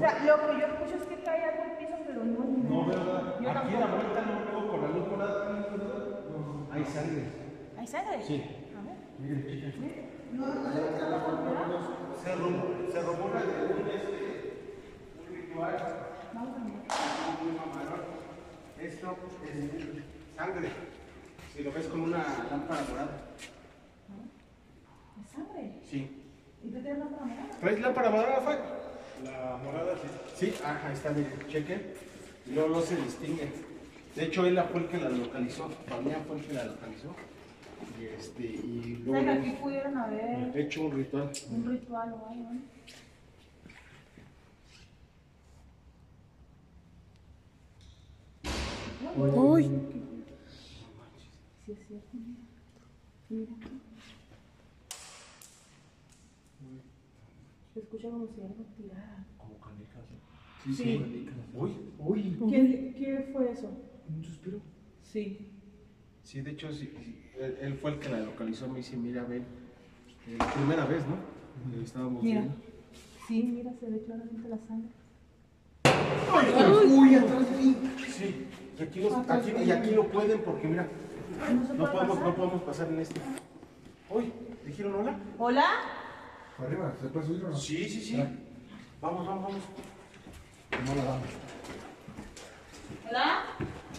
sea, lo que yo escucho es que cae algo al piso, pero no. No, ¿verdad? Aquí en la vuelta no veo con la luz morada. No. Hay sangre. ¿Hay sangre? Sí. A ver. Miren, chicas. No, Se robó una de un ritual. vamos a mirar. Muy mamador. Esto es sangre. Si lo ves con una lámpara morada. ¿Es sangre? Sí. ¿Y tú tienes lámpara morada? ¿Traes lámpara morada, Fay? La morada sí. Sí, ajá, ahí está, miren, chequen. Y luego no se distingue. De hecho, él fue el que la localizó. Fabián fue el que la localizó. Y O sea, que luego aquí pudieron haber hecho un ritual. un ritual o algo, ¿no? Uy. Sí, es cierto, mira. Mira aquí. Se escucha como si algo tirara. Como canicas. Sí. Sí. Uy. ¿Qué fue eso? Un suspiro. Sí. Sí, de hecho, sí, él fue el que la localizó. Me dice, mira, ven. Primera vez, ¿no? Estábamos Mira. viendo. Sí, mira, se ve claramente la sangre. Uy, atrás de mí. Sí. Y aquí lo pueden porque, mira, No se puede pasar. no podemos pasar en este. Uy, ¿dijeron hola? ¿Hola? Arriba, ¿se puede subir o no? Sí, sí, sí. Vamos. No la damos. ¿Hola?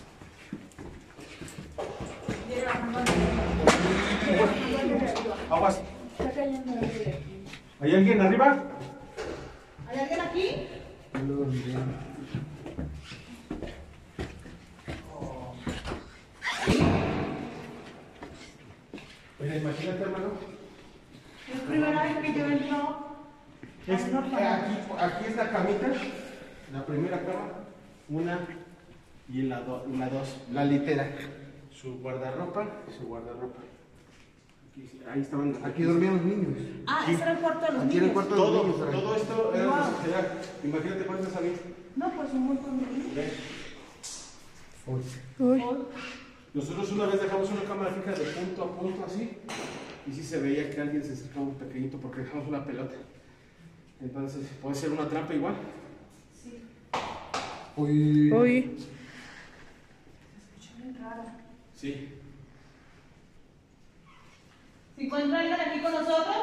Viene bajando de arriba. Aguas. Está cayendo de arriba. ¿Hay alguien arriba? ¿Hay alguien aquí? Mira, imagínate, hermano. Es primera vez que yo entro. Aquí es la camita, la primera cama, una y la dos, la litera, su guardarropa. Ahí estaban. Aquí dormían los niños. Ah, ese era el cuarto de los Aquí era el niños. cuarto de los niños. Todo esto era Wow. sociedad. Imagínate cuántas había. No, pues un montón de niños. Uy. Nosotros una vez dejamos una cámara fija de punto a punto así, y sí se veía que alguien se acercaba un pequeñito porque dejamos una pelota. Entonces, puede ser una trampa igual. Sí. Uy. Uy. Se escucha bien raro. Sí. ¿Se encuentra alguien aquí con nosotros?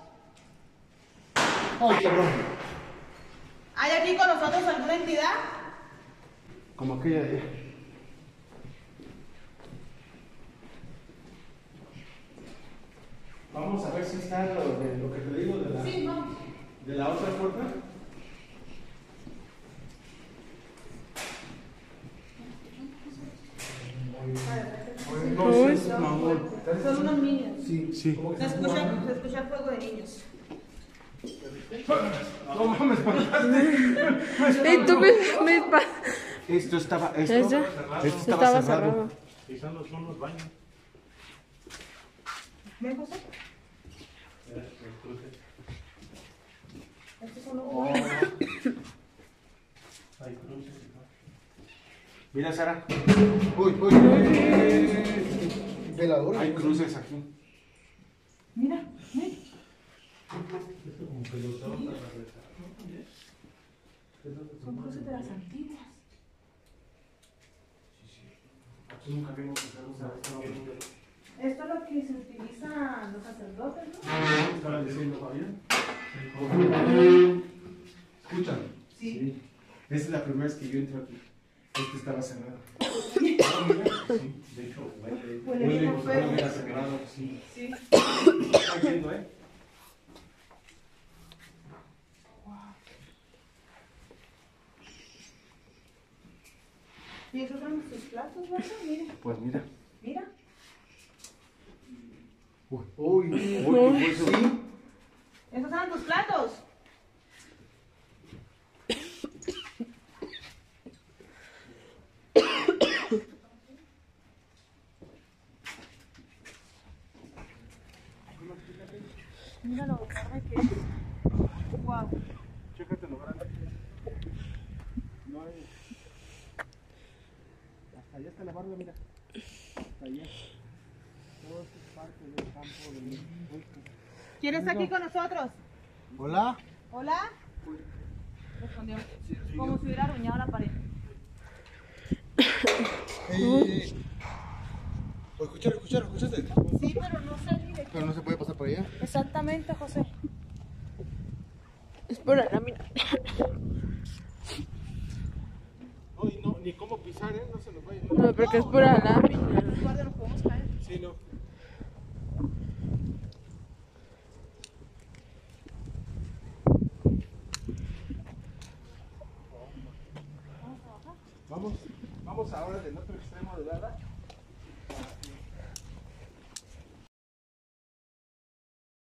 Ay, cabrón. ¿Hay aquí con nosotros alguna entidad? Como aquella de allá. Vamos a ver si está lo que te digo Sí, vamos. de la otra puerta. No sé, mamón. Son unos niños. Sí. Sí. Se escucha el fuego de niños. No mames, Y tú Esto estaba Ese estaba cerrado. cerrado. Quizás son los baños. ¿Ven, José? El cruce. Estos son los niños. Hay cruces. Mira, Sara, Uy. Veladora. hay cruces aquí. Mira, mira. Como que los daban para regresar. Son cruces de las antiguas. Aquí nunca vimos usar esto. Esto es lo que se utiliza los sacerdotes, ¿no? ¿Qué estaba diciendo Fabián? Escuchan. Sí. Esta es la primera vez que yo entro aquí. Este estaba cerrado. Sí, de hecho, Huele bien a fuego. Huele a cerrado, sí. Sí. Está yendo, ¿eh? ¿Y esos son tus platos, verdad? Mira, Pues mira. mira. Uy. ¿Qué fue eso? Esos eran tus platos. Mira lo grande que es. Wow. Chécate lo grande. No hay. Hasta allá está la barba, mira. Hasta allá. Todo esto es parte del campo del. ¿Quién está aquí con nosotros? Hola. Hola. Respondió. Como si hubiera arañado la pared. Oye, ¿escuchaste? Sí, pero no sé directo. Pero no se puede pasar por allá. Exactamente, José. Es por la lámina. No, y no, ni cómo pisar, no se nos vaya. No, porque es pura lámina. Guardia, nos podemos caer. Sí, no. Vamos ahora del otro extremo de la ala.